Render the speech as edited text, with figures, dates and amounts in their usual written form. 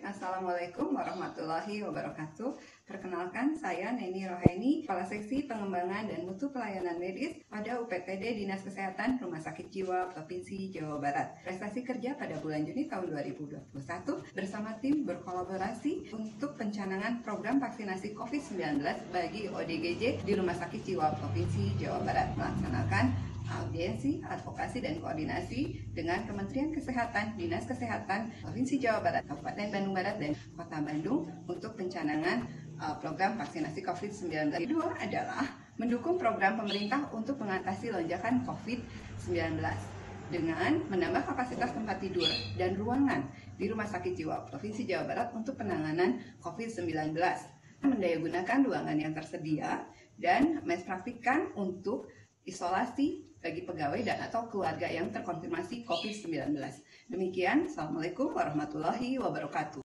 Assalamualaikum warahmatullahi wabarakatuh. Perkenalkan, saya Neni Roheni, Kepala Seksi Pengembangan dan Mutu Pelayanan Medis pada UPTD Dinas Kesehatan Rumah Sakit Jiwa Provinsi Jawa Barat. Prestasi kerja pada bulan Juni tahun 2021 bersama tim berkolaborasi untuk pencanangan program vaksinasi COVID-19 bagi ODGJ di Rumah Sakit Jiwa Provinsi Jawa Barat, melaksanakan audiensi, advokasi, dan koordinasi dengan Kementerian Kesehatan, Dinas Kesehatan Provinsi Jawa Barat, Kabupaten Bandung Barat, dan Kota Bandung untuk pencanangan program vaksinasi COVID-19. Kedua adalah mendukung program pemerintah untuk mengatasi lonjakan COVID-19 dengan menambah kapasitas tempat tidur dan ruangan di Rumah Sakit Jiwa Provinsi Jawa Barat untuk penanganan COVID-19, mendayagunakan ruangan yang tersedia, dan mempraktikkan untuk isolasi bagi pegawai dan atau keluarga yang terkonfirmasi COVID-19. Demikian, Assalamualaikum warahmatullahi wabarakatuh.